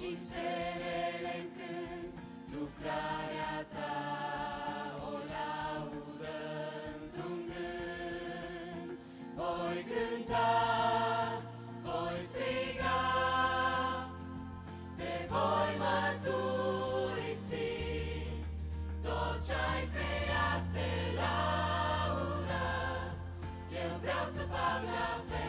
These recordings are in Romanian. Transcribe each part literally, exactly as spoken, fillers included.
și stelele încânt, lucrarea ta o laudă într-un gând. Voi cânta, voi striga, te voi mărturisi, tot ce-ai creat te laudă, eu vreau să fac la fel.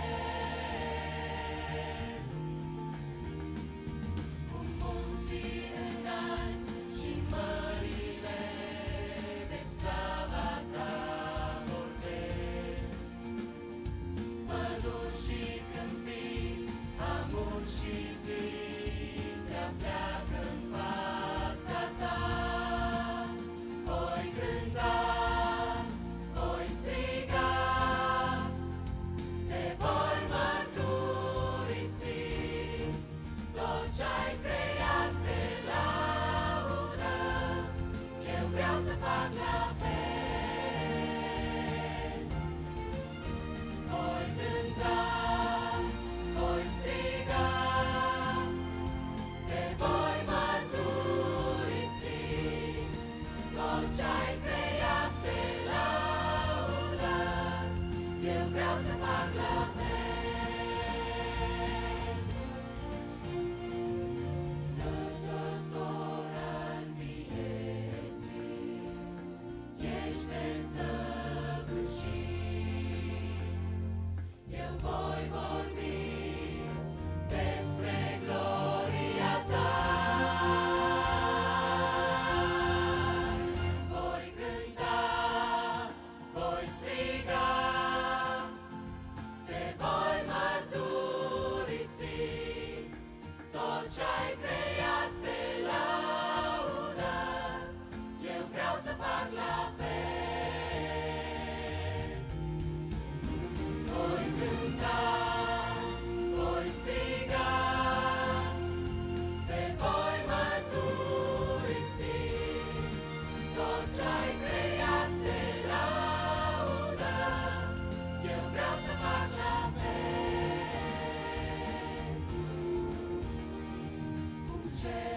Cu munții înalți și mările de slava ta vorbesc, păduri și câmpii, amur și zi se apleacă în fața ta. Voi cânta, voi striga, te voi mărturisi, tot ce-ai creat te laudă, eu vreau să fac la fel. Voi cânta, voi striga, te voi mărturisi, tot ce-ai creat te laudă, eu vreau să fac la fel. Dătător al vieții, ești desăvârșit, eu voi vorbi despre gloria ta. Voi cânta, voi striga, te voi mărturisi, tot ce-ai creat te laudă, eu vreau să fac la fel. Voi cânta, voi striga, te voi mărturisi, tot ce-ai creat te laudă, eu vreau să fac la fel. Cu cer